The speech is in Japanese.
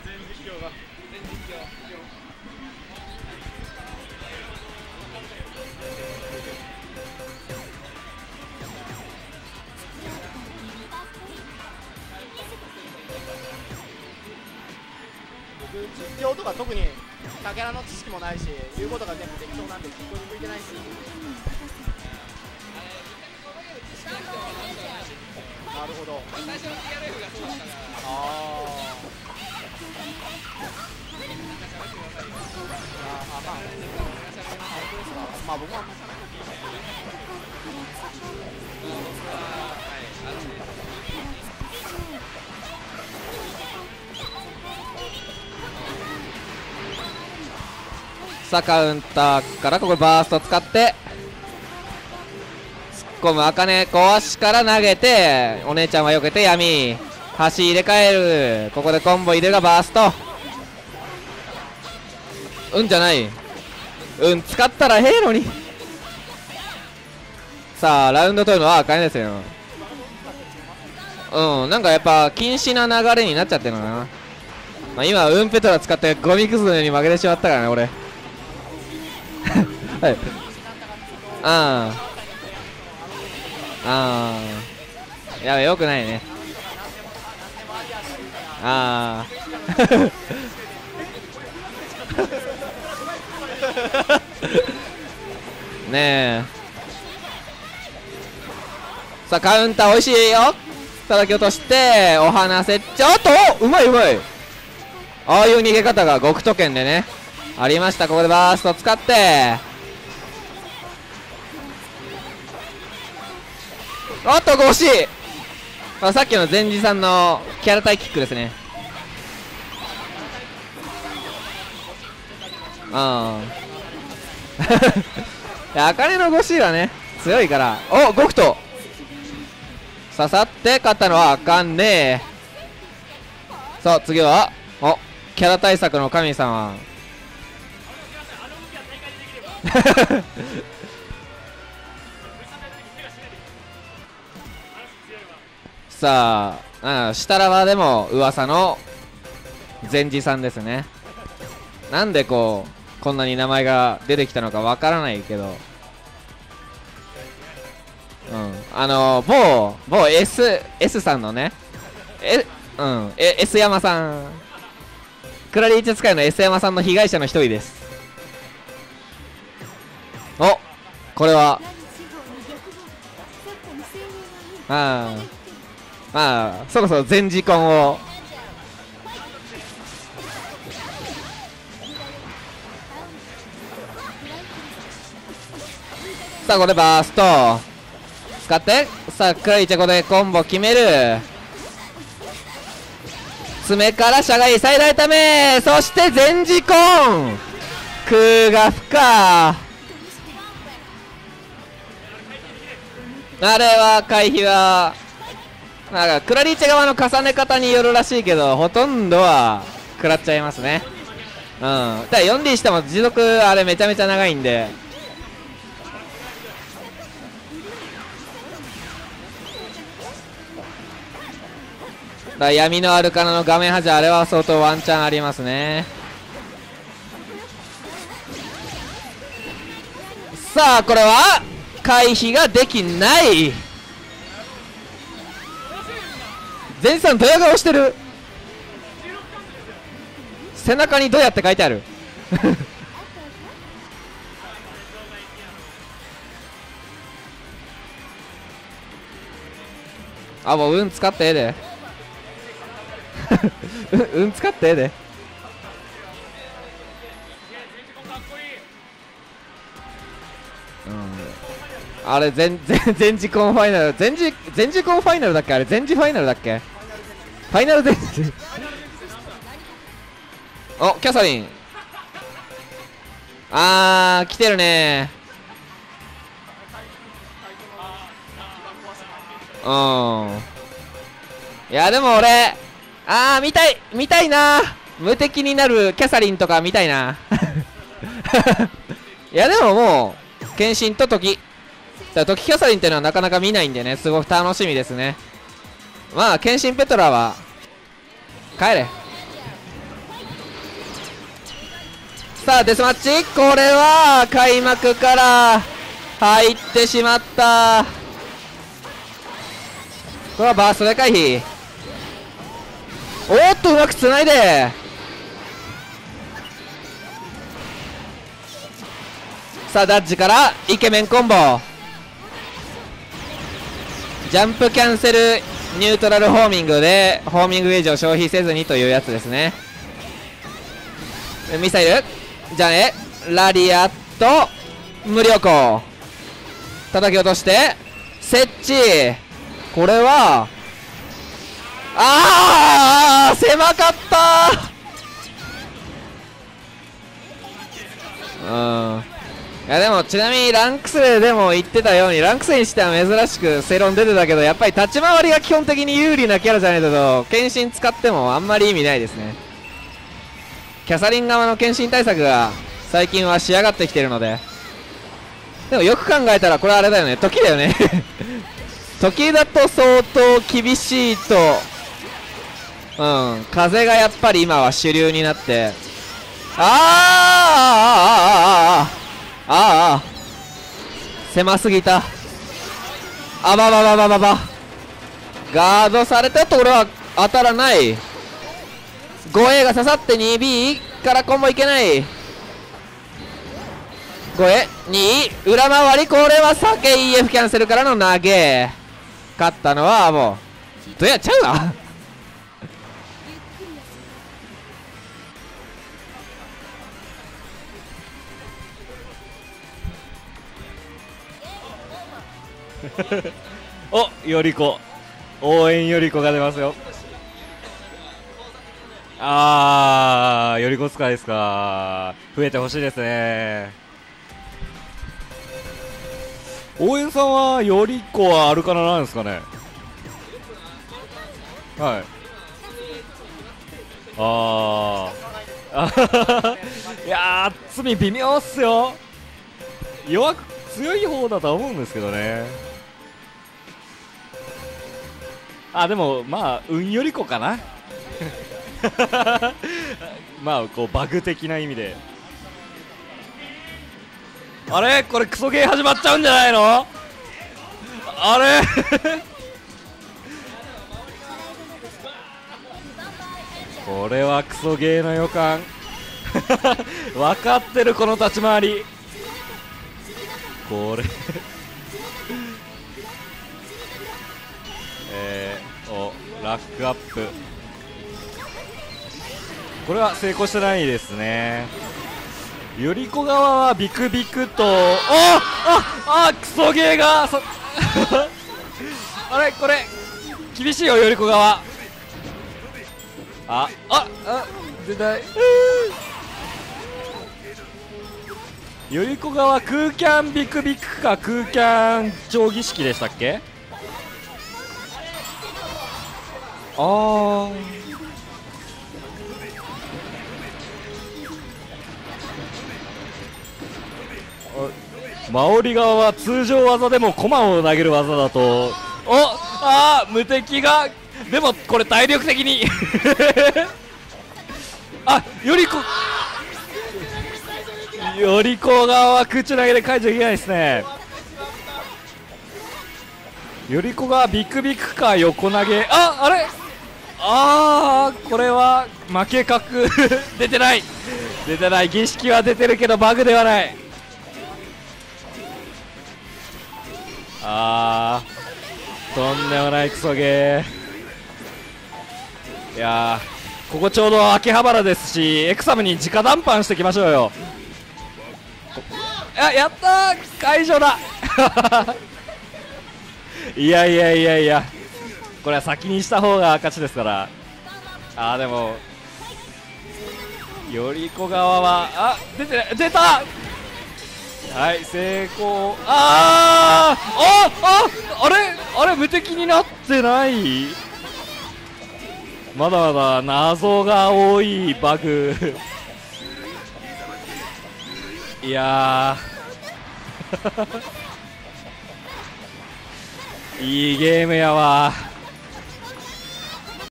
僕実況とか特にかけらの知識もないし、言うことが全部適当なんで実況に向いてないんですよ。なるほど。最初の TRF がそうだったから。まあ僕はあんましゃべらない。 さあカウンターからここバースト使って突っ込む茜、小足から投げてお姉ちゃんは避けて闇端入れ替える。ここでコンボ入れるがバースト。じゃない使ったらええのに。さあラウンド取るのは茜ですよ。なんかやっぱ禁止な流れになっちゃってるのかな。まあ今ペトラ使ってゴミくずのように負けてしまったからね俺。はいやべよくないね。ねえ。さあカウンターおいしいよ。叩き落としてお花せっちゃうまいうまい。ああいう逃げ方が極都県でねありました。ここでバースト使って惜しい。さっきの前治さんのキャラ対キックですね。茜のゴシはね強いから。極と刺さって勝ったのはあかんねえ。さあ次はキャラ対策の神様。さあ下ラバでも噂の前治さんですね。なんでこんなに名前が出てきたのかわからないけど、某 S さんのねS 山さん、クラリーチェ使いの S 山さんの被害者の一人です。これはそろそろ全時間をさあこれバースト使ってさあクラリーチェここでコンボ決める。爪からしゃがり最大ため、そして全時コン空が負か。あれは回避はなんかクラリーチェ側の重ね方によるらしいけどほとんどは食らっちゃいますね。ただ 4D しても持続あれめちゃめちゃ長いんで闇のアルカナの画面端あれは相当ワンチャンありますね。さあこれは回避ができない。前さんドヤ顔してる。背中にドヤって書いてある。もう使ってええで。使ってええで。あれ全時コンファイナル全時コンファイナルだっけ。あれ全時ファイナルだっけ。ファイナル全時キャサリン来てるね。いやでも俺見たいな。無敵になるキャサリンとか見たいな。いやでももう献身と時キャサリンっていうのはなかなか見ないんでねすごく楽しみですね。まあ献身ペトラは帰れ。 さあデスマッチ、これは開幕から入ってしまった。これはバーストで回避。おっとうまくつないで、さあダッジからイケメンコンボ、ジャンプキャンセルニュートラルホーミングでホーミングゲージを消費せずにというやつですね。ミサイルじゃあね、ラリアット無力叩き落として設置。これは狭かった。いやでもちなみにランクスでも言ってたように、ランクスにしては珍しく正論出てたけど、やっぱり立ち回りが基本的に有利なキャラじゃないと剣心使ってもあんまり意味ないですね。キャサリン側の剣心対策が最近は仕上がってきてるので。でもよく考えたらこれあれだよね、時だよね時だと相当厳しいと、風がやっぱり今は主流になって、狭すぎた。ガードされたと俺は当たらない。 5A が刺さって 2B からコンボいけない。 5A 2裏回り、これは避け EF キャンセルからの投げ。勝ったのはもうどうやっちゃうなお、よりこ応援よりこが出ますよ。よりこ使いですか。増えてほしいですね。応援さんはよりこはアルカナなんですかね。はい。いやー、罪微妙っすよ。強い方だとは思うんですけどね。でもまあ運よりこかなまあこうバグ的な意味で。あれこれクソゲー始まっちゃうんじゃないの。あれこれはクソゲーの予感分かってるこの立ち回り。これラックアップ、これは成功してないですね。よりこ側はビクビクとクソゲーがあれこれ厳しいよよりこ側。出ないよりこ側空キャンビクビクか空キャン定規式でしたっけ。マオリ側は通常技でもコマを投げる技だと無敵が。でもこれ体力的によりこ側は空中投げで解除できないですね。よりこがビクビクか横投げ。あれこれは負け確出てない儀式は出てるけどバグではない。とんでもないクソゲー。いやーここちょうど秋葉原ですしエクサムに直談判していきましょうよ。やったー解除だいやこれは先にした方が勝ちですから。でもよりこ側は出たはい成功。あれ無敵になってない。まだまだ謎が多いバグいやいいゲームやわ。